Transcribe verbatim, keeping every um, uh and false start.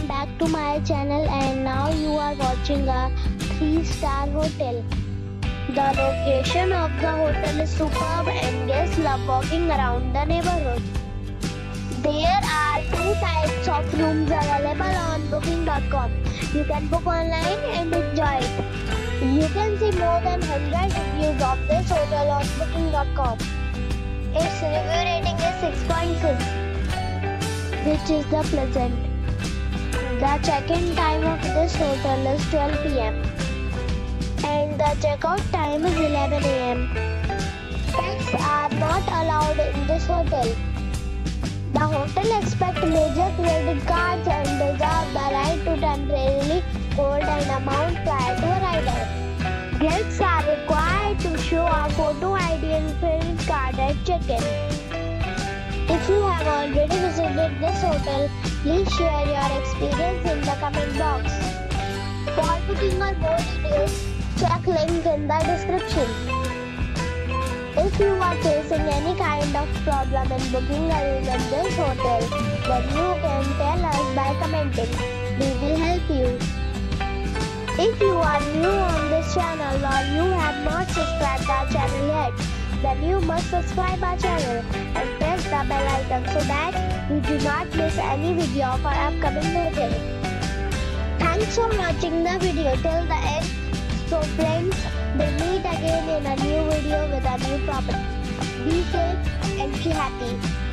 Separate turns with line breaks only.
back to my channel, and now you are watching a three star hotel. The location of the hotel is superb and guests love walking around the neighborhood. There are two types of rooms available on booking dot com. You can book online and enjoy it. You can see more than one hundred reviews of this hotel on booking dot com. Its review rating is six point six, which is the pleasant. The check-in time of this hotel is twelve p m and the check-out time is eleven a m Pets are not allowed in this hotel. The hotel accepts major credit cards and reserves the right to temporarily hold an amount prior to arrival. Guests are required to show a photo I D and credit card at check-in. If you have already visited this hotel, please share your experience in the comment box. For booking or more details, check link in the description. If you are facing any kind of problem in booking a room in this hotel, then you can tell us by commenting. We will help you. If you are new on this channel or you have not subscribed our channel yet, then you must subscribe our channel and press the bell icon so that you do not miss any video of our upcoming hotel. Thanks for watching the video till the end. So friends, we'll meet again in a new video with a new property. Be safe and be happy.